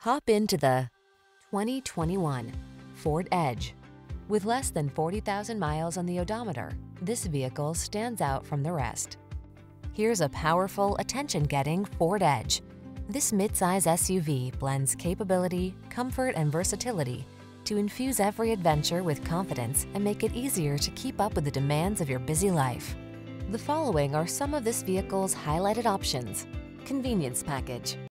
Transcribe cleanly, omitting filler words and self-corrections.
Hop into the 2021 Ford Edge. With less than 40,000 miles on the odometer, this vehicle stands out from the rest. Here's a powerful, attention-getting Ford Edge. This midsize SUV blends capability, comfort, and versatility to infuse every adventure with confidence and make it easier to keep up with the demands of your busy life. The following are some of this vehicle's highlighted options: convenience package,